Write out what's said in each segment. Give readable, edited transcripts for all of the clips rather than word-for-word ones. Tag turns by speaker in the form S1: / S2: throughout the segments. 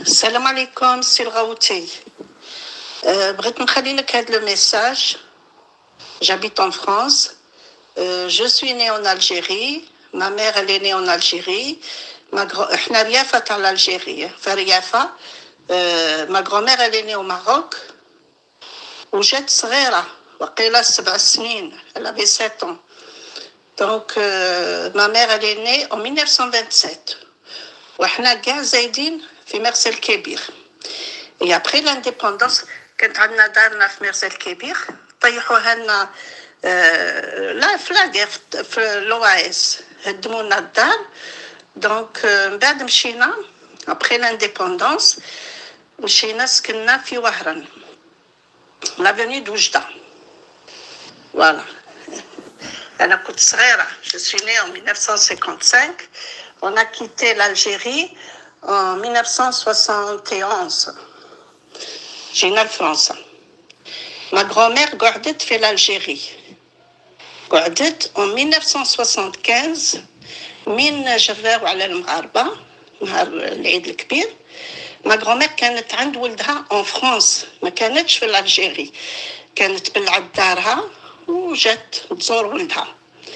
S1: السلام عليكم سي الغوتي. بغيت نخلي لك هذا لو ميساج. J'habite en France. Je suis née en Algérie. Ma mère elle est née en Algérie. احنا ريافة تاع الألجيري فريافة. Ma grand-mère elle est née au Maroc. وجات صغيرة وقيلة 7 سنين. Elle avait 7 ans. Donc ma mère elle est née en 1927. وإحنا كاع زايدين في مرسى الكبير. Et après l'indépendance كانت عندنا دارنا في مرسى الكبير طيحوها لنا لا فلاقة في لوايس هدموا لنا الدار. دونك من بعد مشينا après l'indépendance مشينا سكننا في وهران لافوني دوجدة. فوالا أنا كنت صغيرة. Je suis née en 1955. On a quitté l'Algérie en 1971. جينا لفرنسا. Ma grand-mère قعدت في الألجيري. قعدت en 1975 من جراو على المغاربة نهار العيد الكبير. Ma grand-mère كانت عند ولدها en France ما كانتش في الألجيري. كانت بلعب دارها وجات تزور ولدها.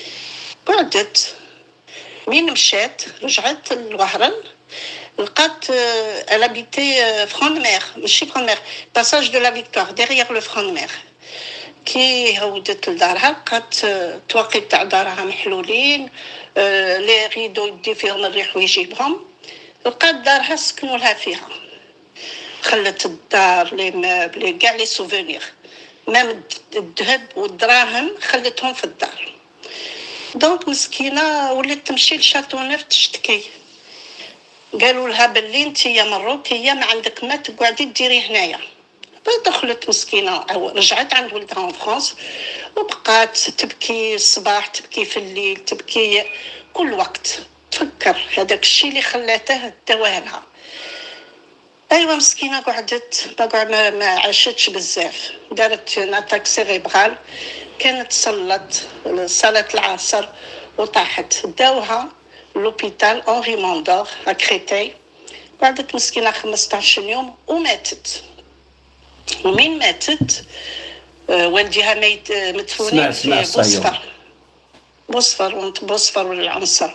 S1: قعدت مين مشات رجعت لوهران لقات elle habitait Front de Mer ماشي Front de Mer passage de la Victoire derrière le Front de Mer. كي هودت لدارها لقات تواقي تاع دارها محلولين لي ريدو يدي فيهم الريح ويجيبهم. لقات دارها سكنوا لها فيها. خلت الدار لي مابلي كاع لي سوفونير مام الذهب والدراهم خلتهم في الدار. دونك مسكينه ولات تمشي لشاتو نيف تشتكي. قالوا لها بلي انت يا مروكيه ما عندك ما تقعدي ديري هنايا. دخلت مسكينه رجعت عند ولدها في فرنسا وبقات تبكي الصباح تبكي في الليل تبكي كل وقت تفكر هذاك الشيء اللي خلاته دواها. ايوا مسكينه قعدت ما عاشتش بزاف. دارت ناتاك سيريبرال كانت صلت العصر وطاحت. داوها لوبيتال اونري موندور اكريتي. قعدت مسكينه 15 يوم وماتت. ومين ماتت والديها مدفونين في بوصفر والعنصر.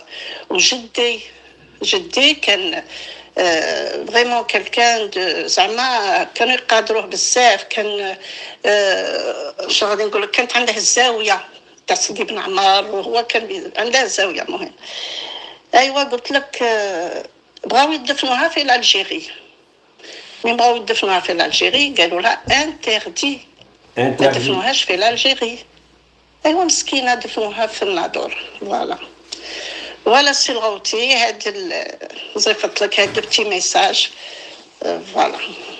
S1: وجدي كان فريمون كالكان زعما كانوا يقادروه بزاف. كان شو غادي نقول لك كانت عنده الزاويه تاع سيدي بن عمار وهو كان عنده زاويه مهم. ايوا قلت لك بغاو يدفنوها في الألجيري. من بغاو يدفنوها في الألجيري قالوا لها انتردي ما دفنوهاش في الألجيري. ايوا مسكينه دفنوها في الناظور. فوالا سي الغوتي هاد زيفت لك هاد بتي ميساج. فوالا